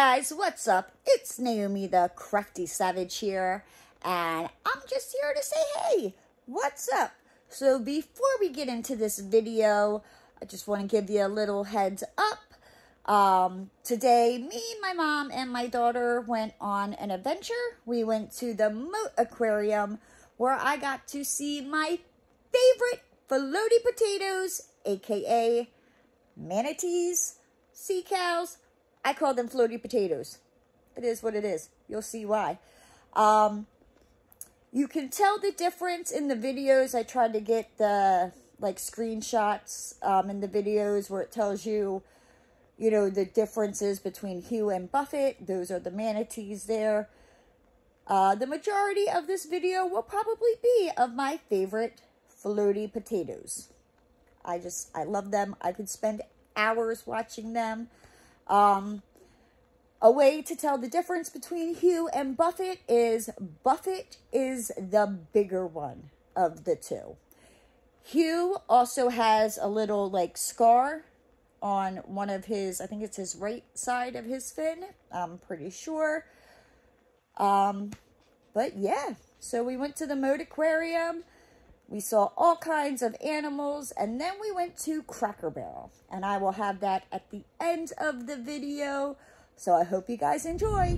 guys, what's up? It's Naomi the Crafty Savage here, and I'm just here to say, hey, what's up? So before we get into this video, I just want to give you a little heads up. Today, me, my mom, and my daughter went on an adventure. We went to the Moat Aquarium, where I got to see my favorite floaty potatoes, aka manatees, sea cows. I call them floaty potatoes. It is what it is. You'll see why. You can tell the difference in the videos. I tried to get the screenshots in the videos where it tells you, the differences between Hugh and Buffett. Those are the manatees there. The majority of this video will probably be of my favorite floaty potatoes. I love them. I could spend hours watching them. A way to tell the difference between Hugh and Buffett is the bigger one of the two. Hugh also has a little scar on one of his, I think it's his right side of his fin. I'm pretty sure. But yeah, so we went to the Moat Aquarium. We saw all kinds of animals, and then we went to Cracker Barrel, and I will have that at the end of the video, so I hope you guys enjoy.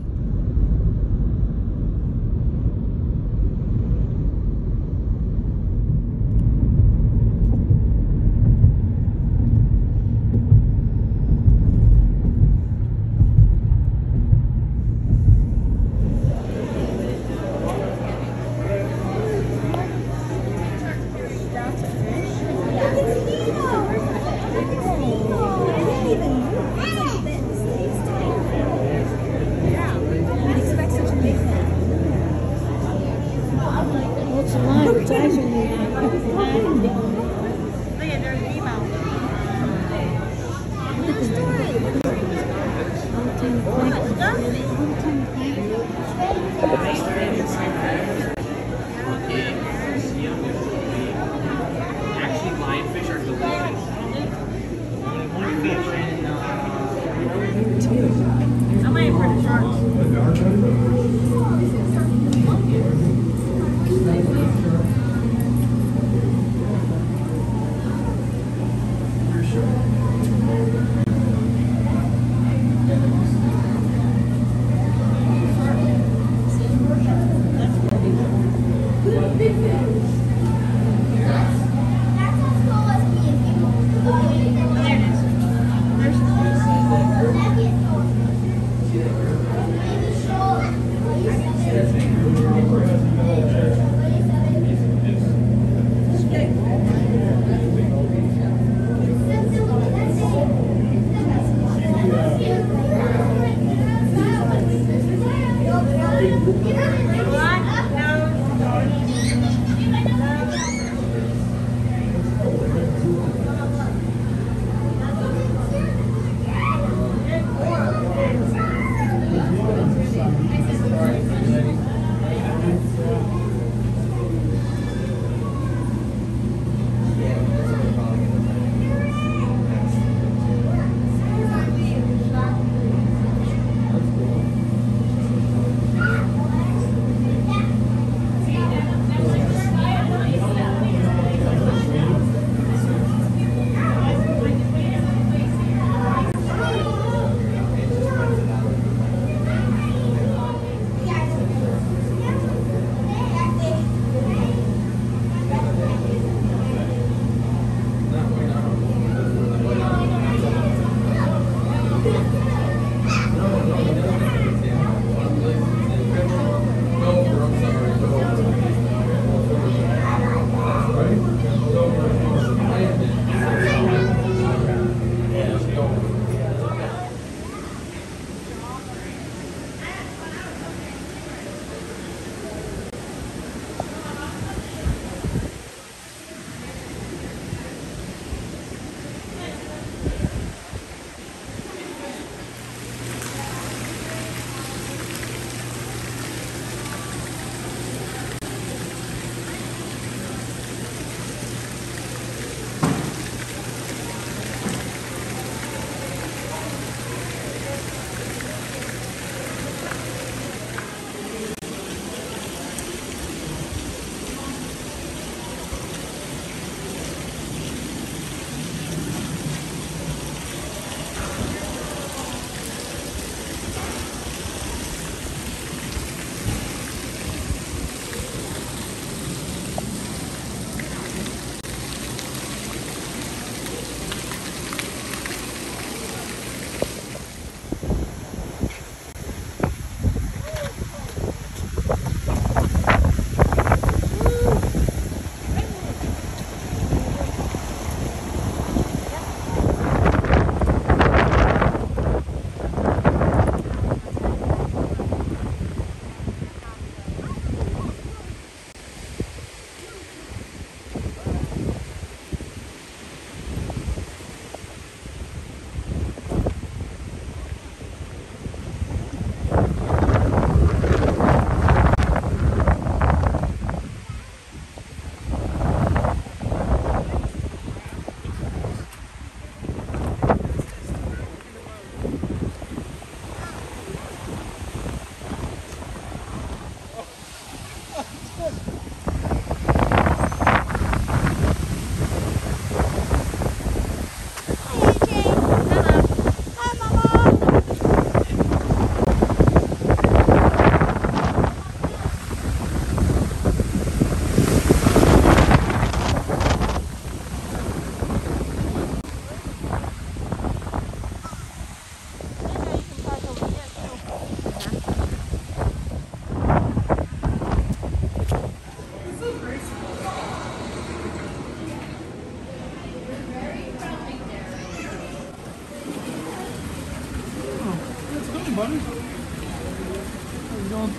Buddy. How's it going?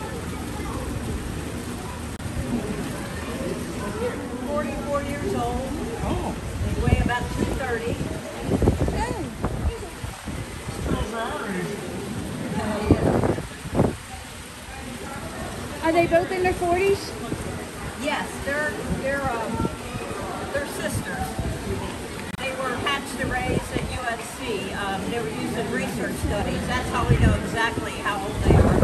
44 years old. Oh. They weigh about 230. Are they both in their 40s? Yes, they're sisters. They were hatched and raised at USC. They were used in research studies. That's how we know exactly how old they are.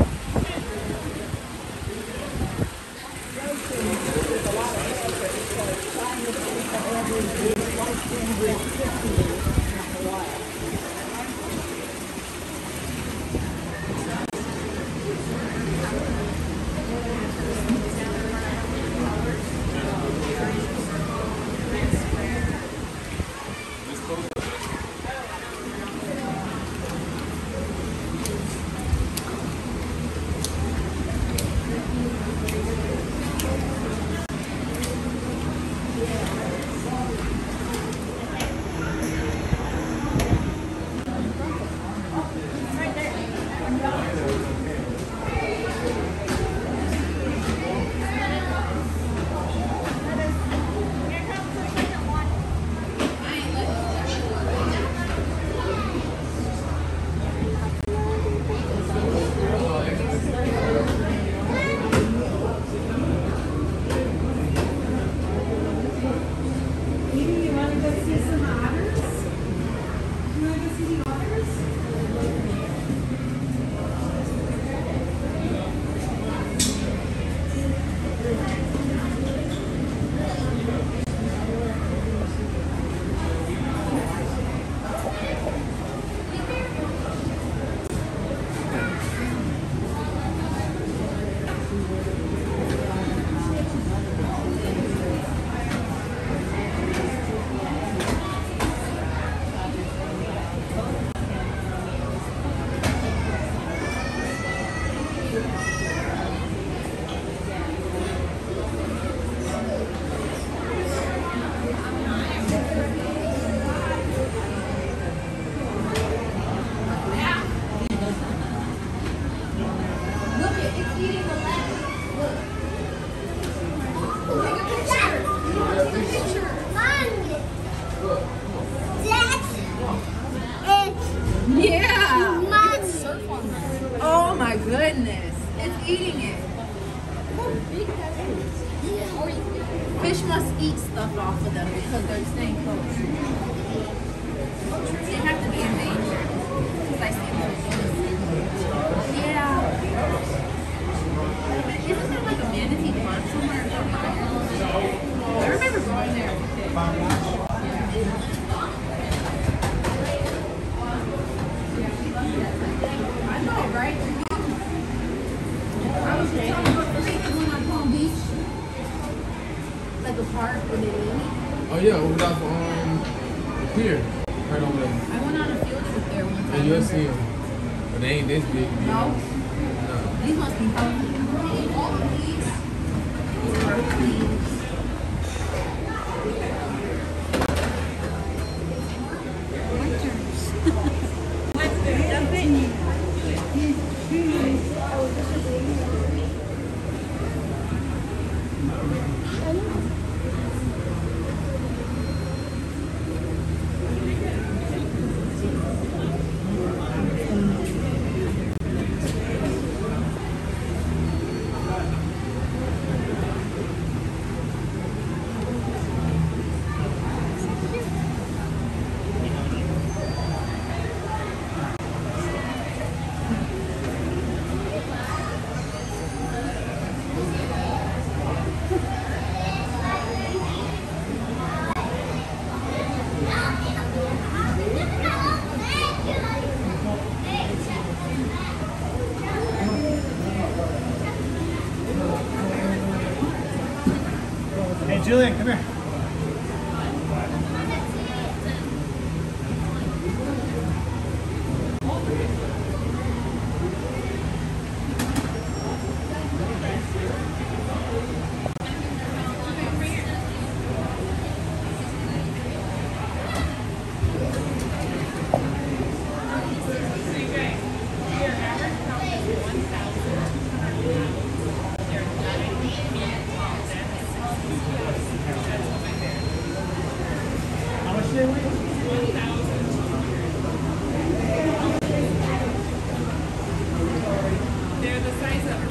Oh my goodness, it's eating it. Fish must eat stuff off of them because they're staying close. They have to be endangered. Because I see them. Yeah. Isn't there like a manatee park somewhere? I remember going there. I know, right? I was talking about the one on Palm Beach. Like a park where they live. Oh yeah, over there here. Right over there. I went on a field trip there one time. And you'll see them. But they ain't this big. No? No. These must be healthy. All of these are clean. Hey, Julian, come here. How much do they weigh? They're the size of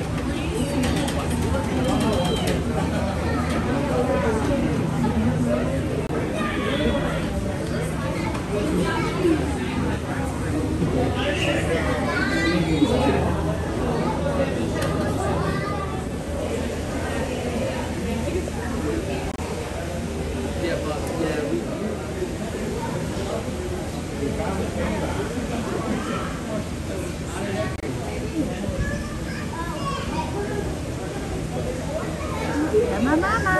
My mama.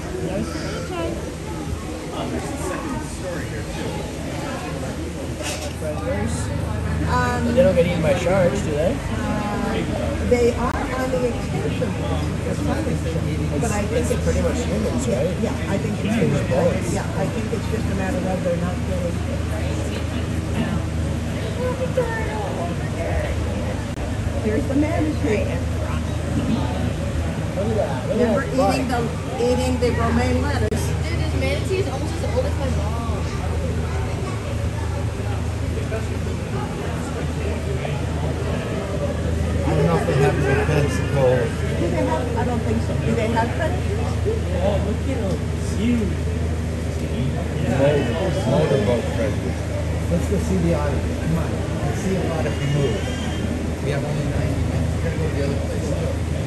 They don't get eaten by sharks, do they? They are on the extinction list, but I think it's pretty much humans, right? Yeah, I think it's humans. Yeah, I think it's just a matter of they're not really. Here's the manatee. Look at that. Look Remember at that. eating the romaine lettuce. Dude, this manatee is almost as old as my mom. I don't know if they have any pets called. Do they have? I don't think so. Do they have predators? Oh, look at them. It's huge. Motorboat predators. Let's go see the island. Come on. Let's see a lot if we move. We have only 90 minutes. We're going to go to the other place too.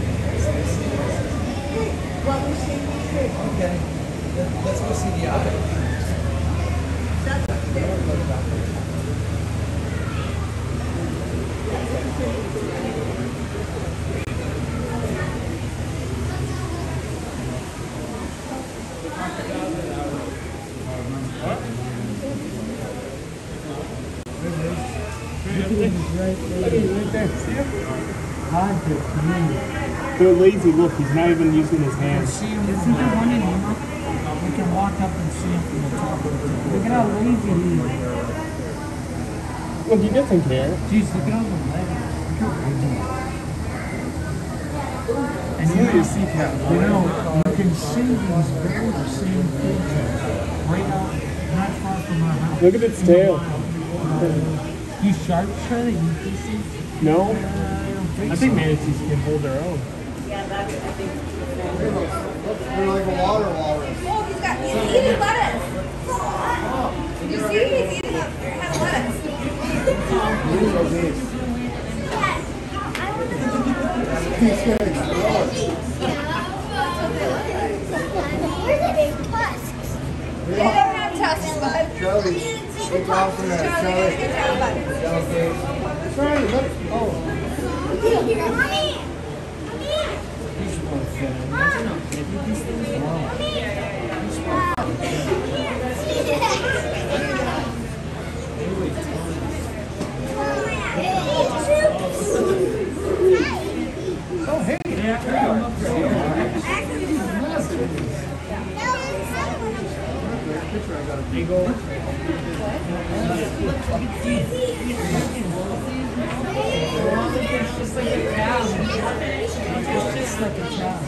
Well, we're seeing these here. Okay. Let's go see the island. That's They're lazy. Look, he's not even using his hands. See him, if you can run in here, we can walk up and see him from the top of the tower. Look at how lazy he is. Look, he doesn't care. Jeez, look at all the legs. Look how lazy he is. And you can see, you know, you can see these very same creatures right out, not far from our house. Look at its tail. You shark try to eat these things? No? I don't think I think manatees can hold their own. Yeah, that's, I think. They're like a water walrus. Oh, he's eating lettuce. You see, he's eating a head of lettuce. He's going to explode. They don't have tusks, bud. Charlie, take off from that. Charlie. Get down, bud. Sorry, look. Oh. Oh, hey. It's just like a cow. It's just like a cow.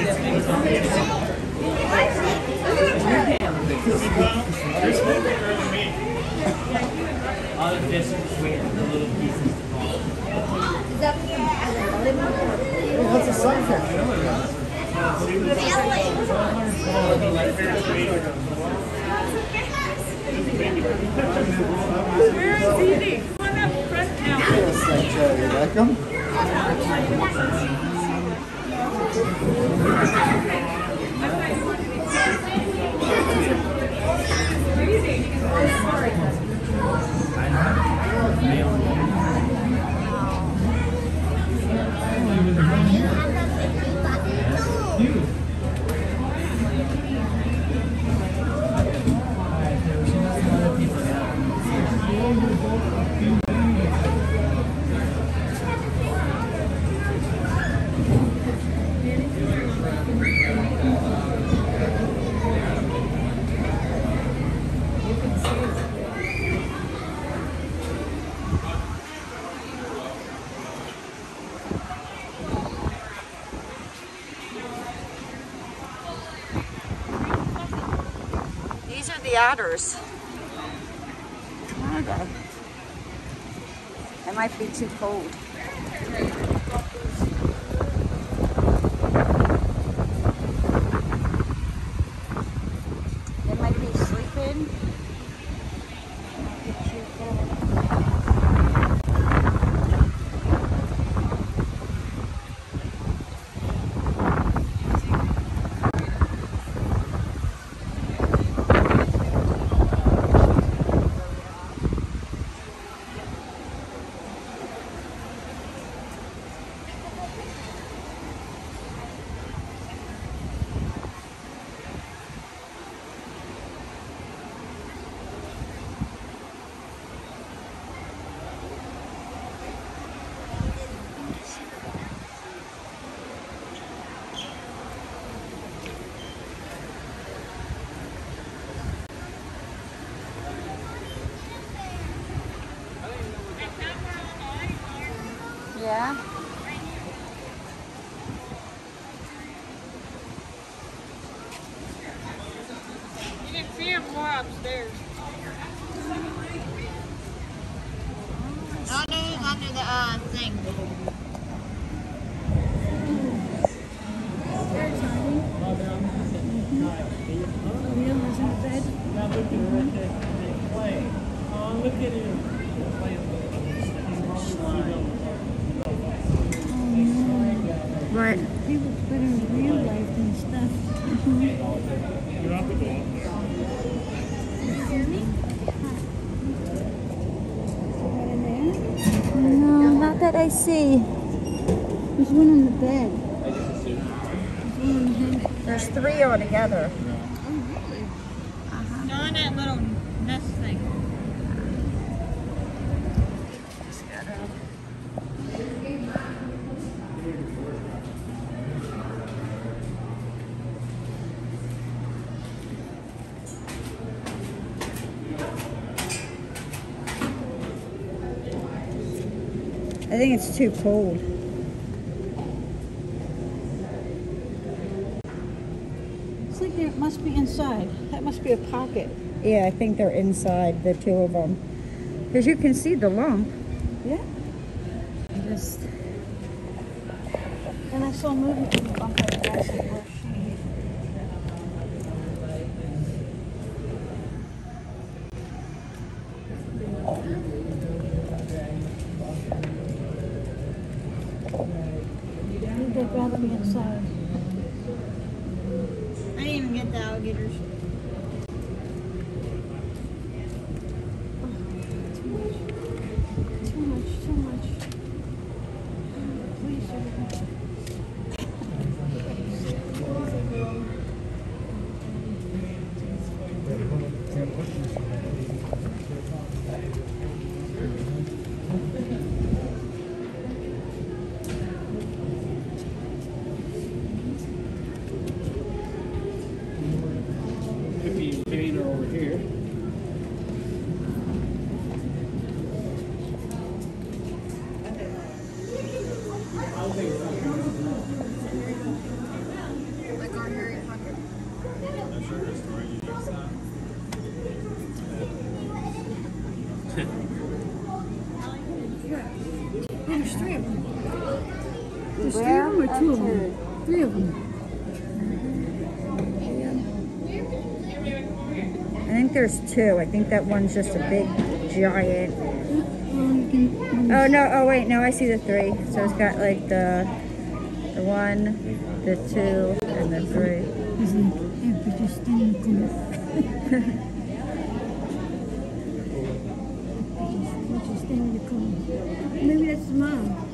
All the fish are weird, the little pieces to fall. That's a sunfish. Where is eating? Come on up front now. Yes, Charlie. You like them? the otters. Where are they? It might be too cold. They might be sleeping. Might be too cold. Yeah. You can see them more upstairs. Under the thing. Look at him. What? He was better in real life and stuff. No, not that I see. There's one on the bed. There's 3 altogether. They're on that little nest thing. I think it's too cold. It's like they must be inside. That must be a pocket. Yeah, I think they're inside, the 2 of them. Because you can see the lump. Yeah. Just... And I saw a movie from the bump like that. They'd rather be inside. I didn't even get the alligators. Too much. Please, Hippie painter over here. there's 3 of them. There's 3 Where? of them or 2 of them? 3 of them. I think there's 2. I think that one's just a big, giant. Well, you can, Oh, no. Oh, wait. No, I see the 3. So it's got like the 1, the 2, and the 3. he's like, yeah, but just stand in the corner. Just stand in the corner. Maybe that's the mom.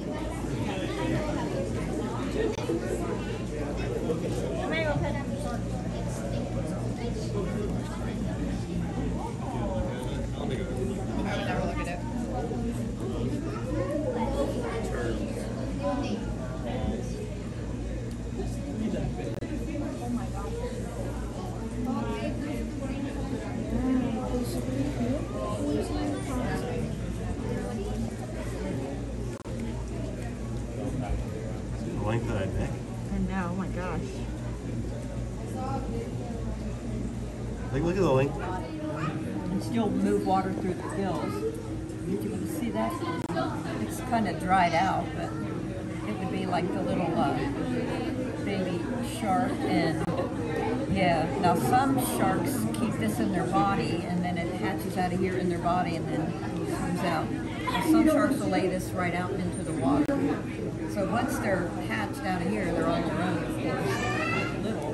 The length of that neck. I know. Oh my gosh. Like, look at the length. still move water through the gills. Did you want to see that? It's kind of dried out, but it would be like the little baby shark. And yeah, now some sharks keep this in their body, and then it hatches out of here in their body, and then comes out. Now, some sharks will lay this right out into the water. So once they're hatched out of here, they're on their own, of course. Little.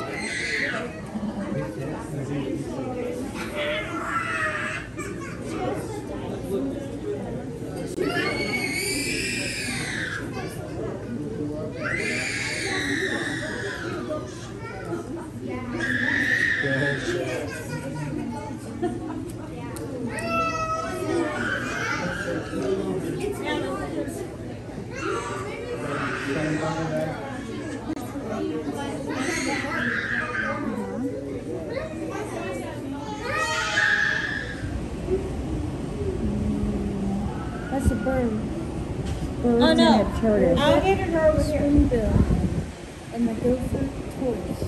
That's a bird. Birds Oh, no. and a tortoise. Alligator are over here. Spoonbill. And the gopher tortoise.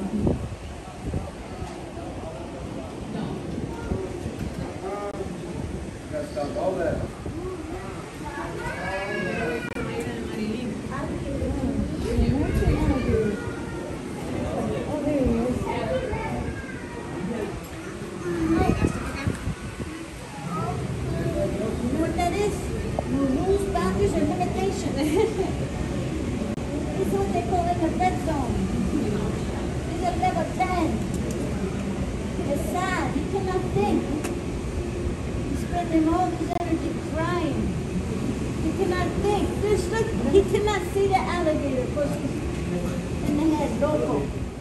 He cannot see the alligator because he's in the head, loco.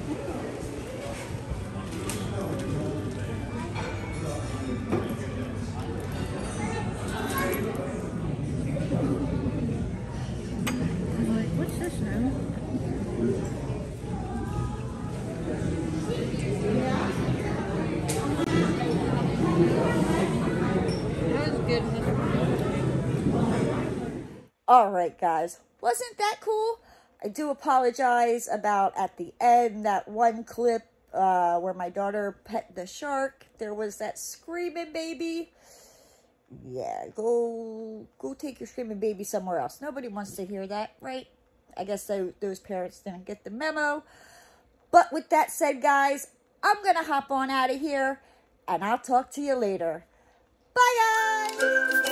What's this now? That was good. All right, guys. Wasn't that cool? I do apologize about at the end, that one clip where my daughter pet the shark. There was that screaming baby. Yeah, go take your screaming baby somewhere else. Nobody wants to hear that, right? I guess those parents didn't get the memo. But with that said, guys, I'm going to hop on out of here, and I'll talk to you later. Bye, guys!